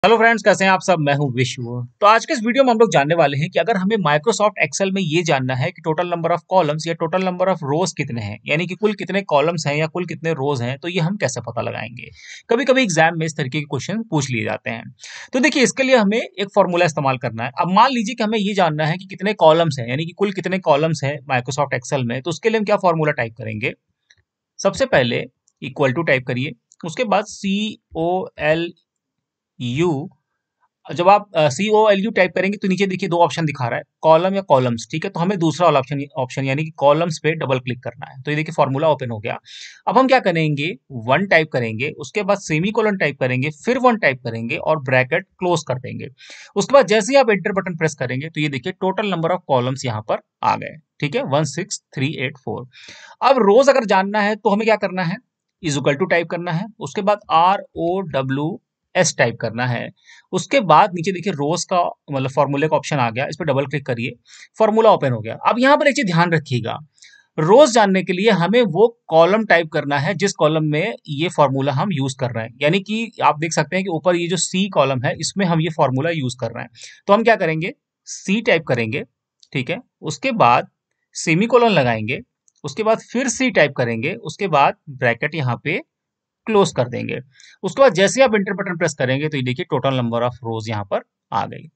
Hello friends, कैसे हैं आप सब। मैं हूं विश्व। तो आज के इस वीडियो में हम लोग जानने वाले हैं कि अगर हमें माइक्रोसॉफ्ट एक्सेल में ये जानना है कि टोटल नंबर ऑफ कॉलम्स या टोटल नंबर ऑफ रोज कितने हैं, यानी कि कुल कितने कॉलम्स हैं या कुल कितने रोज हैं, तो ये हम कैसे पता लगाएंगे। कभी कभी एग्जाम में इस तरीके के क्वेश्चन पूछ लिए जाते हैं। तो देखिए, इसके लिए हमें एक फॉर्मूला इस्तेमाल करना है। अब मान लीजिए कि हमें ये जानना है कि कितने कॉलम्स हैं, यानी कि कुल कितने कॉलम्स हैं माइक्रोसॉफ्ट एक्सेल में। तो उसके लिए हम क्या फॉर्मूला टाइप करेंगे। सबसे पहले इक्वल टू टाइप करिए। उसके बाद COLU। जब आप COLU टाइप करेंगे तो नीचे देखिए दो ऑप्शन दिखा रहा है, कॉलम या कॉलम्स। ठीक है, तो हमें दूसरा वाला ऑप्शन ऑप्शन यानी कि कॉलम्स पे डबल क्लिक करना है। तो ये देखिए फॉर्मूला ओपन हो गया। अब हम क्या करेंगे, वन टाइप करेंगे, उसके बाद सेमी कोलन टाइप करेंगे, फिर वन टाइप करेंगे और ब्रैकेट क्लोज कर देंगे। उसके बाद जैसे ही आप एंटर बटन प्रेस करेंगे तो ये देखिए टोटल नंबर ऑफ कॉलम्स यहाँ पर आ गए। ठीक है, 16384। अब रोज अगर जानना है तो हमें क्या करना है, इज इक्वल टू टाइप करना है। उसके बाद ROWS टाइप करना है। उसके बाद नीचे देखिए रोज का मतलब फॉर्मूले का ऑप्शन आ गया, इस पर डबल क्लिक करिए, फॉर्मूला ओपन हो गया। अब यहाँ पर एक चीज ध्यान रखिएगा, रोज जानने के लिए हमें वो कॉलम टाइप करना है जिस कॉलम में ये फॉर्मूला हम यूज कर रहे हैं। यानी कि आप देख सकते हैं कि ऊपर ये जो सी कॉलम है इसमें हम ये फॉर्मूला यूज कर रहे हैं। तो हम क्या करेंगे, सी टाइप करेंगे। ठीक है, उसके बाद सेमी कोलन लगाएंगे, उसके बाद फिर सी टाइप करेंगे, उसके बाद ब्रैकेट यहाँ पे क्लोज कर देंगे। उसके बाद जैसे आप इंटर बटन प्रेस करेंगे तो ये देखिए टोटल नंबर ऑफ रोज यहाँ पर आ गई।